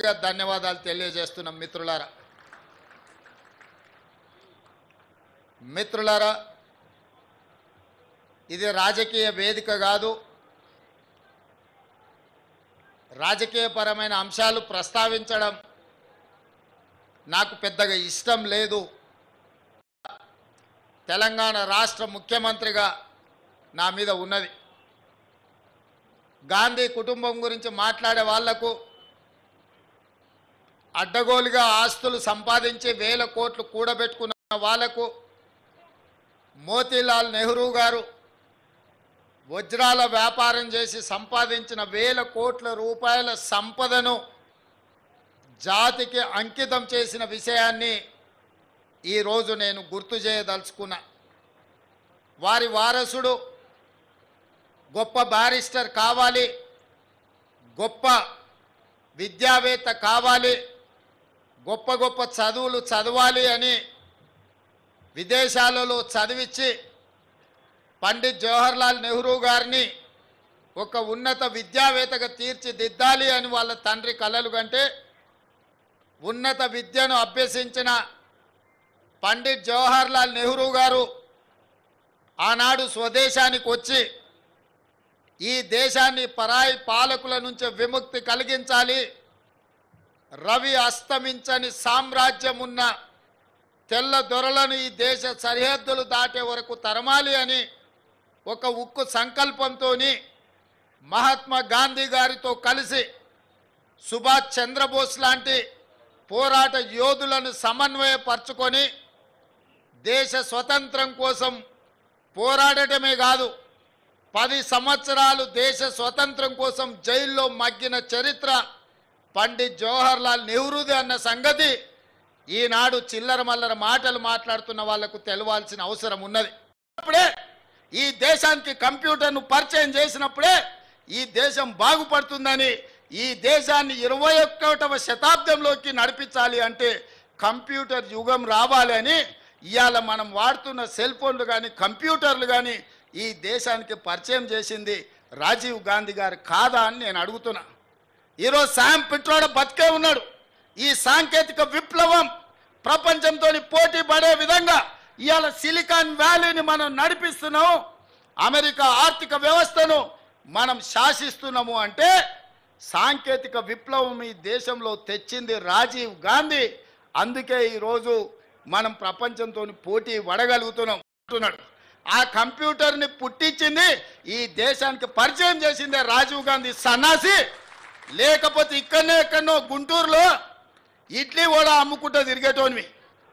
మనస్ఫూర్తిగా ధన్యవాదాలు తెలియజేస్తున్నాం మిత్రులారా ఇది రాజకీయ వేదిక కాదు. రాజకీయపరమైన అంశాలు ప్రస్తావించడం నాకు పెద్దగా ఇష్టం లేదు. తెలంగాణ రాష్ట్ర ముఖ్యమంత్రిగా నా మీద ఉన్నది. గాంధీ కుటుంబం గురించి మాట్లాడే వాళ్లకు, అడ్డగోలుగా ఆస్తులు సంపాదించి వేల కోట్లు కూడబెట్టుకున్న వాళ్లకు, మోతీలాల్ నెహ్రూ గారు వజ్రాల వ్యాపారం చేసి సంపాదించిన వేల కోట్ల రూపాయల సంపదను జాతికి అంకితం చేసిన విషయాన్ని ఈరోజు నేను గుర్తు చేయదలుచుకున్నా. వారి వారసుడు గొప్ప బారిస్టర్ కావాలి, గొప్ప విద్యావేత్త కావాలి, గొప్ప గొప్ప చదువులు చదవాలి అని విదేశాలలో చదివించి పండిత్ జవహర్లాల్ నెహ్రూ గారిని ఒక ఉన్నత విద్యావేత్తగా తీర్చిదిద్దాలి అని వాళ్ళ తండ్రి కలలు కంటే, ఉన్నత విద్యను అభ్యసించిన పండిత్ జవహర్లాల్ నెహ్రూ గారు ఆనాడు స్వదేశానికి వచ్చి ఈ దేశాన్ని పరాయి పాలకుల నుంచి విముక్తి కలిగించాలి, రవి అస్తమించని సామ్రాజ్యం ఉన్న తెల్ల దొరలను ఈ దేశ సరిహద్దులు దాటే వరకు తరమాలి అని ఒక ఉక్కు సంకల్పంతో మహాత్మా గాంధీ గారితో కలిసి సుభాష్ చంద్రబోస్ లాంటి పోరాట యోధులను సమన్వయపరచుకొని దేశ స్వతంత్రం కోసం పోరాడటమే కాదు, 10 సంవత్సరాలు దేశ స్వతంత్రం కోసం జైల్లో మగ్గిన చరిత్ర పండిత్ జవహర్లాల్ నెహ్రూది అన్న సంగతి ఈనాడు చిల్లర మల్లర మాటలు మాట్లాడుతున్న వాళ్లకు తెలవాల్సిన అవసరం ఉన్నది. అప్పుడే ఈ దేశానికి కంప్యూటర్ను పరిచయం చేసినప్పుడే ఈ దేశం బాగుపడుతుందని, ఈ దేశాన్ని 21వ శతాబ్దంలోకి నడిపించాలి అంటే కంప్యూటర్ యుగం రావాలి అని ఇవాళ మనం వాడుతున్న సెల్ ఫోన్లు కానీ కంప్యూటర్లు కానీ ఈ దేశానికి పరిచయం చేసింది రాజీవ్ గాంధీ గారు కాదా అని నేను అడుగుతున్నా. ఈరోజు శామ్ పిట్రోడా బతికే ఉన్నాడు. ఈ సాంకేతిక విప్లవం ప్రపంచంతో పోటీ పడే విధంగా ఇవాళ సిలికాన్ వ్యాలీని మనం నడిపిస్తున్నాం, అమెరికా ఆర్థిక వ్యవస్థను మనం శాసిస్తున్నాము అంటే సాంకేతిక విప్లవం ఈ దేశంలో తెచ్చింది రాజీవ్ గాంధీ. అందుకే ఈరోజు మనం ప్రపంచంతో పోటీ పడగలుగుతున్నాం అంటున్నాడు. ఆ కంప్యూటర్ని పుట్టించింది, ఈ దేశానికి పరిచయం చేసిందే రాజీవ్ గాంధీ సన్నాసి. లేకపోతే ఇక్కడనే ఎక్కడనో గుంటూరులో ఇడ్లీ కూడా అమ్ముకుంటూ తిరిగేటోనివి.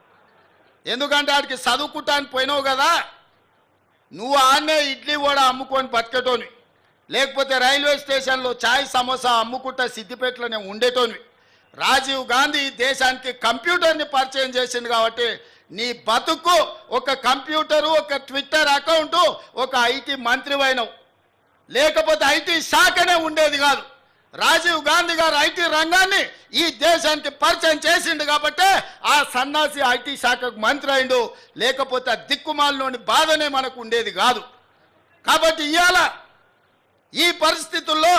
ఎందుకంటే ఆడికి చదువుకుంటానికి పోయినావు కదా, నువ్వు ఆడనే ఇడ్లీ కూడా అమ్ముకొని బతికేటోనివి. లేకపోతే రైల్వే స్టేషన్లో ఛాయ్ సమోసా అమ్ముకుంటా సిద్దిపేటలోనే ఉండేటోనివి. రాజీవ్ గాంధీ దేశానికి కంప్యూటర్ని పరిచయం చేసింది కాబట్టి నీ బతుకు ఒక కంప్యూటరు, ఒక ట్విట్టర్ అకౌంటు, ఒక ఐటీ మంత్రివైనవు. లేకపోతే ఐటీ శాఖనే ఉండేది కాదు. రాజీవ్ గాంధీ గారు ఐటీ రంగాన్ని ఈ దేశానికి పరిచయం చేసిండు కాబట్టి ఆ సన్నాసి ఐటీ శాఖకు మంత్రి అయిండు. లేకపోతే దిక్కుమాలలోని బాధనే మనకు ఉండేది కాదు. కాబట్టి ఇవాళ ఈ పరిస్థితుల్లో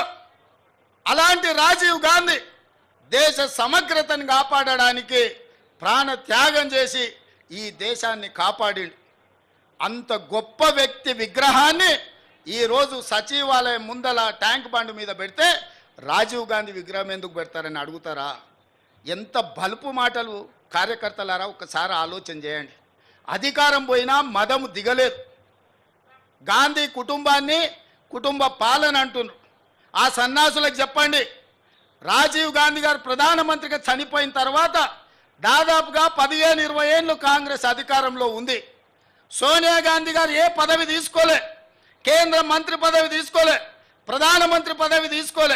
అలాంటి రాజీవ్ గాంధీ దేశ సమగ్రతను కాపాడడానికి ప్రాణ త్యాగం చేసి ఈ దేశాన్ని కాపాడిండు. అంత గొప్ప వ్యక్తి విగ్రహాన్ని ఈరోజు సచివాలయం ముందల ట్యాంక్ బండ్ మీద పెడితే రాజీవ్ గాంధీ విగ్రహం ఎందుకు పెడతారని అడుగుతారా? ఎంత బలుపు మాటలు కార్యకర్తలారా, ఒకసారి ఆలోచన చేయండి. అధికారం పోయినా మదము దిగలేదు. గాంధీ కుటుంబాన్ని కుటుంబ పాలన అంటున్నారు. ఆ సన్నాసులకు చెప్పండి, రాజీవ్ గాంధీ గారు ప్రధానమంత్రిగా చనిపోయిన తర్వాత దాదాపుగా 15-20 ఏళ్ళు కాంగ్రెస్ అధికారంలో ఉంది. సోనియా గాంధీ గారు ఏ పదవి తీసుకోలే, కేంద్ర మంత్రి పదవి తీసుకోలే, ప్రధానమంత్రి పదవి తీసుకోలే.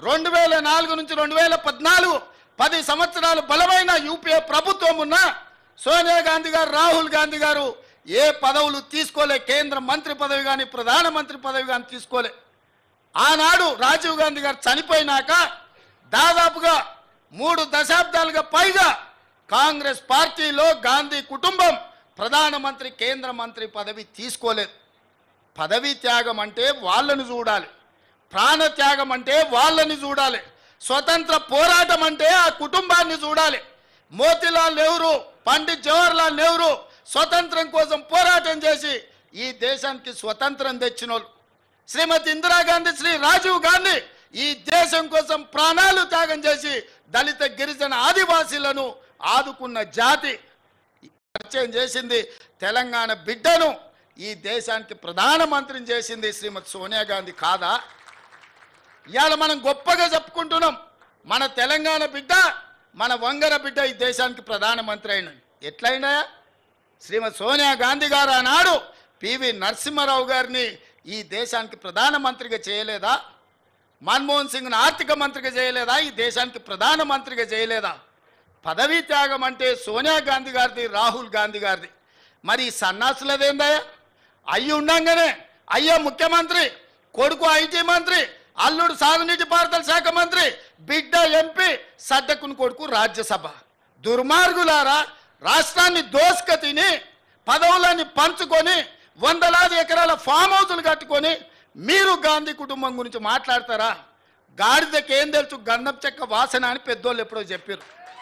2004 నుంచి 2014 10 సంవత్సరాలు బలమైన యూపీఏ ప్రభుత్వం ఉన్న సోనియా గాంధీ గారు, రాహుల్ గాంధీ గారు ఏ పదవులు తీసుకోలే, కేంద్ర మంత్రి పదవి కానీ ప్రధానమంత్రి పదవి కానీ తీసుకోలే. ఆనాడు రాజీవ్ గాంధీ గారు చనిపోయినాక దాదాపుగా 3 దశాబ్దాలుగా పైగా కాంగ్రెస్ పార్టీలో గాంధీ కుటుంబం ప్రధానమంత్రి, కేంద్ర మంత్రి పదవి తీసుకోలేదు. పదవి త్యాగం అంటే వాళ్ళని చూడాలి, ప్రాణ త్యాగం అంటే వాళ్ళని చూడాలి. స్వతంత్ర పోరాటం అంటే ఆ కుటుంబాన్ని చూడాలి. మోతీలాల్ నెహ్రూ, పండిత్ జవహర్లాల్ నెహ్రూ స్వతంత్రం కోసం పోరాటం చేసి ఈ దేశానికి స్వతంత్రం తెచ్చినోళ్ళు. శ్రీమతి ఇందిరాగాంధీ, శ్రీ రాజీవ్ గాంధీ ఈ దేశం కోసం ప్రాణాలు త్యాగం చేసి దళిత గిరిజన ఆదివాసీలను ఆదుకున్న జాతి. పరిచయం చేసింది తెలంగాణ బిడ్డను ఈ దేశానికి ప్రధానమంత్రిని చేసింది శ్రీమతి సోనియా గాంధీ కాదా? ఇవాళ మనం గొప్పగా చెప్పుకుంటున్నాం, మన తెలంగాణ బిడ్డ, మన వంగర బిడ్డ ఈ దేశానికి ప్రధానమంత్రి అయిన. ఎట్లయినా శ్రీమతి సోనియా గాంధీ గారు ఆనాడు పివి నరసింహారావు గారిని ఈ దేశానికి ప్రధానమంత్రిగా చేయలేదా? మన్మోహన్ సింగ్ను ఆర్థిక మంత్రిగా చేయలేదా? ఈ దేశానికి ప్రధానమంత్రిగా చేయలేదా? పదవీ త్యాగం అంటే సోనియా గాంధీ గారిది, రాహుల్ గాంధీ గారిది. మరి ఈ సన్నాసులదేందయ్యా? అయ్యి ఉండంగానే అయ్యా ముఖ్యమంత్రి, కొడుకు ఐటీ మంత్రి, అల్లుడు సాగునీటి పారుదల శాఖ మంత్రి, బిడ్డ ఎంపీ, సడ్డకుని కొడుకు రాజ్యసభ. దుర్మార్గులారా, రాష్ట్రాన్ని దోసుక తిని పదవులని పంచుకొని వందలాది ఎకరాల ఫామ్ హౌసులు కట్టుకొని మీరు గాంధీ కుటుంబం గురించి మాట్లాడతారా? గాడిదకి ఏం తెలుసు గంధం చెక్క వాసన అని పెద్దోళ్ళు ఎప్పుడో చెప్పారు.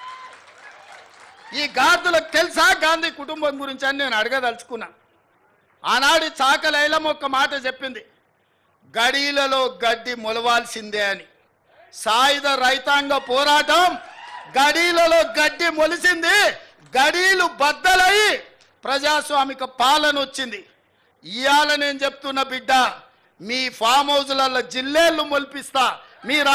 ఈ గాడిదలకు తెలుసా గాంధీ కుటుంబం గురించి అని నేను అడగదలుచుకున్నా. ఆనాడు చాకలైలమ్మ ఒక్క మాట చెప్పింది, గడీలలో గడ్డి మొలవాల్సిందే అని. సాయుధ రైతాంగ పోరాటం గడీలలో గడ్డి మొలిసింది, గడీలు బద్దలై ప్రజాస్వామిక పాలన వచ్చింది. ఇవాళ నేను చెప్తున్న బిడ్డ, మీ ఫామ్ హౌస్లలో జిల్లేళ్ళు మొలిపిస్తా. మీరు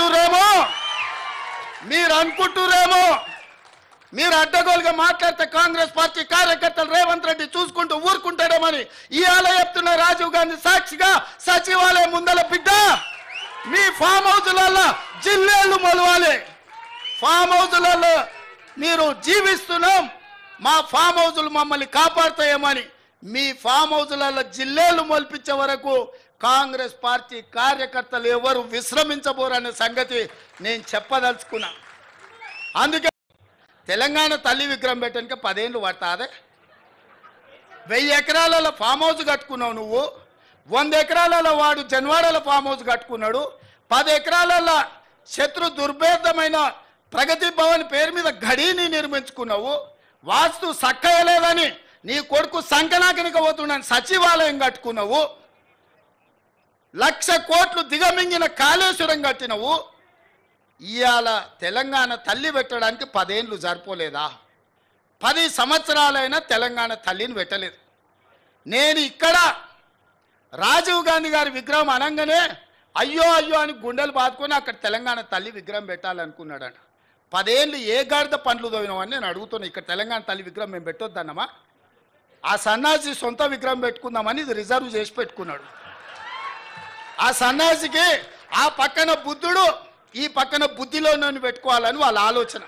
అనుకుంటురేమో మీరు అడ్డగోలుగా మాట్లాడితే కాంగ్రెస్ పార్టీ కార్యకర్తలు రేవంత్ రెడ్డి చూసుకుంటూ ఊరుకుంటాడేమని ఇవాళ చెప్తున్న రాజీవ్ గాంధీ సాక్షిగా సచివాలయం ముందల బిడ్డ, మీ ఫామ్ హౌస్లలో జిల్లేళ్ళు మొలవాలి. ఫామ్ హౌస్లలో మీరు జీవిస్తున్నాం, మా ఫామ్ హౌస్లు మమ్మల్ని కాపాడుతాయేమని మీ ఫామ్ హౌస్లలో జిల్లేళ్ళు మొలిపించే వరకు కాంగ్రెస్ పార్టీ కార్యకర్తలు ఎవరు విశ్రమించబోరనే సంగతి నేను చెప్పదలుచుకున్నా. అందుకే తెలంగాణ తల్లి విగ్రహం పెట్టడానికి 10 ఏళ్ళు పడతాదే. 1000 ఎకరాలలో ఫామ్ హౌస్ కట్టుకున్నావు నువ్వు, 100 ఎకరాలలో వాడు జన్వాడల ఫామ్ హౌస్ కట్టుకున్నాడు, 10 ఎకరాలలో శత్రు దుర్భేదమైన ప్రగతి భవన్ పేరు మీద గడీని నిర్మించుకున్నావు. వాస్తు సక్కయలేదని నీ కొడుకు సంకనాకనిక పోతున్నాను సచివాలయం కట్టుకున్నావు. 1,00,000 కోట్లు దిగమింగిన కాళేశ్వరం కట్టినవు. ఇవాళ తెలంగాణ తల్లి పెట్టడానికి 10 ఏళ్ళు సరిపోలేదా? 10 సంవత్సరాలైనా తెలంగాణ తల్లిని పెట్టలేదు. నేను ఇక్కడ రాజీవ్ గాంధీ గారి విగ్రహం అనగానే అయ్యో అయ్యో అని గుండెలు బాదుకొని అక్కడ తెలంగాణ తల్లి విగ్రహం పెట్టాలనుకున్నాడట. 10 ఏళ్ళు ఏ గాడిద పండ్లు తోవినామని నేను అడుగుతున్నా. ఇక్కడ తెలంగాణ తల్లి విగ్రహం మేము పెట్టొద్దన్నమా? ఆ సన్నాసి సొంత విగ్రహం పెట్టుకుందామని ఇది రిజర్వ్ చేసి పెట్టుకున్నాడు. ఆ సన్నాసికి ఆ పక్కన బుద్ధుడు, ఈ పక్కన బుద్ధిలోనూ పెట్టుకోవాలని వాళ్ళ ఆలోచన.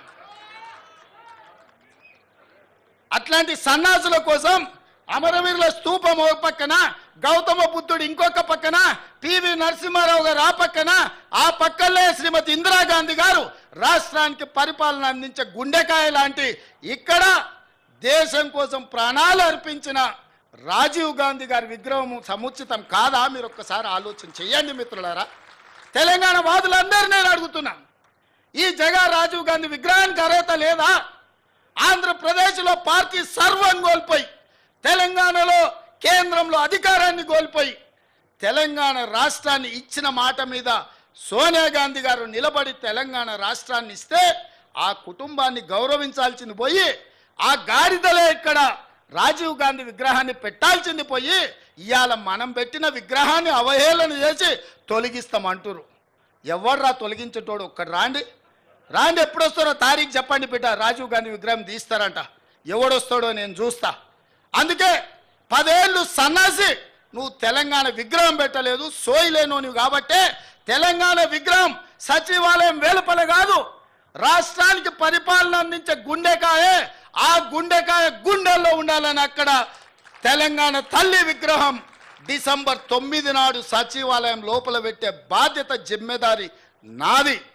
అట్లాంటి సన్నాసుల కోసం అమరవీరుల స్తూపం ఒక పక్కన, గౌతమ బుద్ధుడు ఇంకొక పక్కన, పివి నరసింహారావు గారు ఆ పక్కన, ఆ పక్కనే శ్రీమతి ఇందిరాగాంధీ గారు రాష్ట్రానికి పరిపాలన అందించే గుండెకాయ లాంటి ఇక్కడ దేశం కోసం ప్రాణాలు అర్పించిన రాజీవ్ గాంధీ గారి విగ్రహం సముచితం కాదా? మీరు ఒక్కసారి ఆలోచన చేయండి మిత్రులారా. తెలంగాణ వాదులందరూ నేను అడుగుతున్నాను, ఈ జగ రాజీవ్ గాంధీ విగ్రహానికి అర్హత లేదా? ఆంధ్రప్రదేశ్లో పార్టీ సర్వం కోల్పోయి, తెలంగాణలో కేంద్రంలో అధికారాన్ని కోల్పోయి, తెలంగాణ రాష్ట్రాన్ని ఇచ్చిన మాట మీద సోనియా గాంధీ గారు నిలబడి తెలంగాణ రాష్ట్రాన్ని ఇస్తే ఆ కుటుంబాన్ని గౌరవించాల్సింది పోయి, ఆ గాడిదలే ఇక్కడ రాజీవ్ గాంధీ విగ్రహాన్ని పెట్టాల్సింది పోయి ఇవాళ మనం పెట్టిన విగ్రహాన్ని అవహేళన చేసి తొలగిస్తామంటారు. ఎవర్రా తొలగించేటోడు? ఒక్కడు రాండి, ఎప్పుడు వస్తారో తారీఖు చెప్పండి బిడ్డ. రాజీవ్ గాంధీ విగ్రహం తీస్తారంట, ఎవడొస్తాడో నేను చూస్తా. అందుకే 10 ఏళ్ళు సన్నాసి నువ్వు తెలంగాణ విగ్రహం పెట్టలేదు, సోయిలేను కాబట్టే తెలంగాణ విగ్రహం సచివాలయం వెలుపల కాదు, రాష్ట్రానికి పరిపాలన అందించే గుండెకాయే, ఆ గుండెకాయ గుండెల్లో ఉండాలని అక్కడ తెలంగాణ తల్లి విగ్రహం డిసెంబర్ 9 నాడు సచివాలయం లోపల పెట్టే బాధ్యత జిమ్మెదారి నాది.